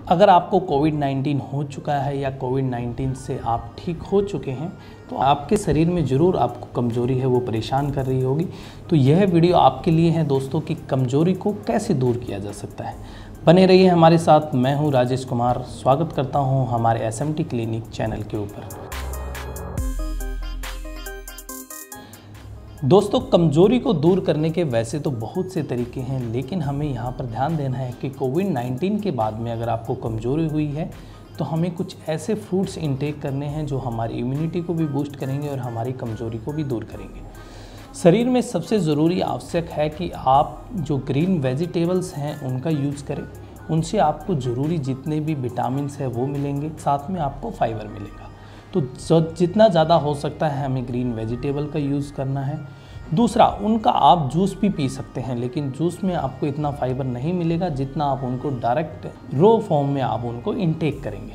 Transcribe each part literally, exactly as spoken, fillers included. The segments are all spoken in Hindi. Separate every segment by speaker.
Speaker 1: अगर आपको कोविड नाइन्टीन हो चुका है या कोविड नाइन्टीन से आप ठीक हो चुके हैं तो आपके शरीर में ज़रूर आपको कमज़ोरी है वो परेशान कर रही होगी। तो यह वीडियो आपके लिए है दोस्तों कि कमज़ोरी को कैसे दूर किया जा सकता है। बने रहिए हमारे साथ। मैं हूं राजेश कुमार, स्वागत करता हूं हमारे S M T clinic channel के ऊपर। दोस्तों, कमज़ोरी को दूर करने के वैसे तो बहुत से तरीके हैं, लेकिन हमें यहाँ पर ध्यान देना है कि कोविड नाइन्टीन के बाद में अगर आपको कमज़ोरी हुई है तो हमें कुछ ऐसे फ्रूट्स इंटेक करने हैं जो हमारी इम्यूनिटी को भी बूस्ट करेंगे और हमारी कमज़ोरी को भी दूर करेंगे। शरीर में सबसे ज़रूरी आवश्यक है कि आप जो ग्रीन वेजिटेबल्स हैं उनका यूज़ करें। उनसे आपको ज़रूरी जितने भी विटामिन्स हैं वो मिलेंगे, साथ में आपको फाइबर मिलेगा। तो जितना ज़्यादा हो सकता है हमें ग्रीन वेजिटेबल का यूज़ करना है। दूसरा, उनका आप जूस भी पी सकते हैं, लेकिन जूस में आपको इतना फाइबर नहीं मिलेगा जितना आप उनको डायरेक्ट रो फॉर्म में आप उनको इंटेक करेंगे।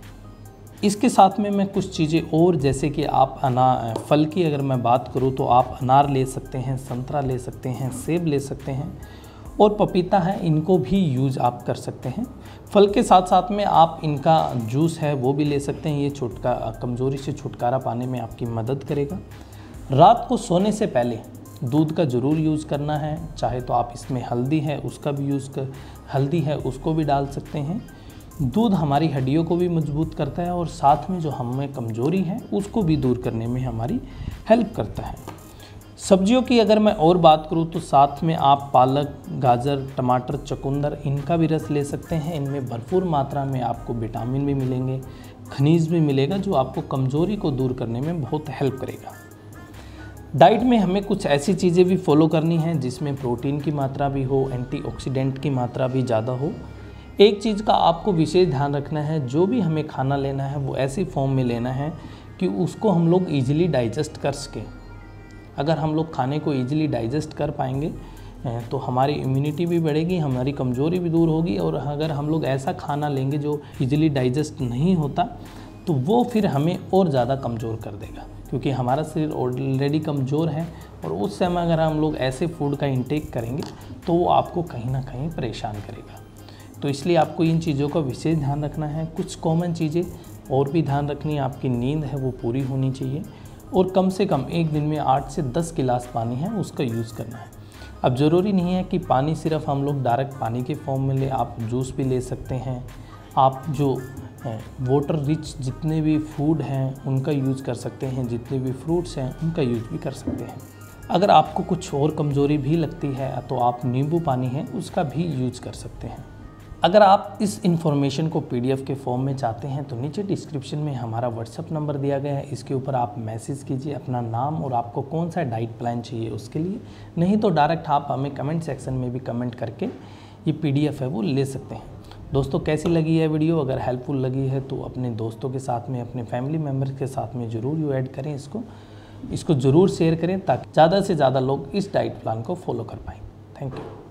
Speaker 1: इसके साथ में मैं कुछ चीज़ें और, जैसे कि आप अनार फल की अगर मैं बात करूँ तो आप अनार ले सकते हैं, संतरा ले सकते हैं, सेब ले सकते हैं और पपीता है, इनको भी यूज़ आप कर सकते हैं। फल के साथ साथ में आप इनका जूस है वो भी ले सकते हैं। ये छुटका कमज़ोरी से छुटकारा पाने में आपकी मदद करेगा। रात को सोने से पहले दूध का ज़रूर यूज़ करना है। चाहे तो आप इसमें हल्दी है उसका भी यूज़ कर हल्दी है उसको भी डाल सकते हैं। दूध हमारी हड्डियों को भी मजबूत करता है और साथ में जो हमें कमज़ोरी है उसको भी दूर करने में हमारी हेल्प करता है। सब्जियों की अगर मैं और बात करूं तो साथ में आप पालक, गाजर, टमाटर, चुकंदर, इनका भी रस ले सकते हैं। इनमें भरपूर मात्रा में आपको विटामिन भी मिलेंगे, खनिज भी मिलेगा, जो आपको कमज़ोरी को दूर करने में बहुत हेल्प करेगा। डाइट में हमें कुछ ऐसी चीज़ें भी फॉलो करनी हैं जिसमें प्रोटीन की मात्रा भी हो, एंटीऑक्सीडेंट की मात्रा भी ज़्यादा हो। एक चीज़ का आपको विशेष ध्यान रखना है, जो भी हमें खाना लेना है वो ऐसी फॉर्म में लेना है कि उसको हम लोग ईजिली डाइजेस्ट कर सकें। अगर हम लोग खाने को ईजिली डाइजेस्ट कर पाएंगे तो हमारी इम्यूनिटी भी बढ़ेगी, हमारी कमज़ोरी भी दूर होगी। और अगर हम लोग ऐसा खाना लेंगे जो ईजिली डाइजेस्ट नहीं होता तो वो फिर हमें और ज़्यादा कमज़ोर कर देगा, क्योंकि हमारा शरीर ऑलरेडी कमज़ोर है। और उस समय अगर हम लोग ऐसे फूड का इंटेक करेंगे तो वो आपको कहीं ना कहीं परेशान करेगा। तो इसलिए आपको इन चीज़ों का विशेष ध्यान रखना है। कुछ कॉमन चीज़ें और भी ध्यान रखनी है, आपकी नींद है वो पूरी होनी चाहिए और कम से कम एक दिन में आठ से दस गिलास पानी है उसका यूज़ करना है। अब ज़रूरी नहीं है कि पानी सिर्फ हम लोग डायरेक्ट पानी के फॉर्म में ले, आप जूस भी ले सकते हैं। आप जो वाटर रिच जितने भी फूड हैं उनका यूज़ कर सकते हैं, जितने भी फ्रूट्स हैं उनका यूज़ भी कर सकते हैं। अगर आपको कुछ और कमज़ोरी भी लगती है तो आप नींबू पानी है उसका भी यूज़ कर सकते हैं। अगर आप इस इन्फॉर्मेशन को पीडीएफ के फॉर्म में चाहते हैं तो नीचे डिस्क्रिप्शन में हमारा व्हाट्सएप नंबर दिया गया है, इसके ऊपर आप मैसेज कीजिए अपना नाम और आपको कौन सा डाइट प्लान चाहिए उसके लिए। नहीं तो डायरेक्ट आप हमें कमेंट सेक्शन में भी कमेंट करके ये पीडीएफ है वो ले सकते हैं। दोस्तों, कैसी लगी है वीडियो? अगर हेल्पफुल लगी है तो अपने दोस्तों के साथ में, अपने फैमिली मेम्बर्स के साथ में ज़रूर यू ऐड करें, इसको इसको ज़रूर शेयर करें ताकि ज़्यादा से ज़्यादा लोग इस डाइट प्लान को फॉलो कर पाएँ। Thank you.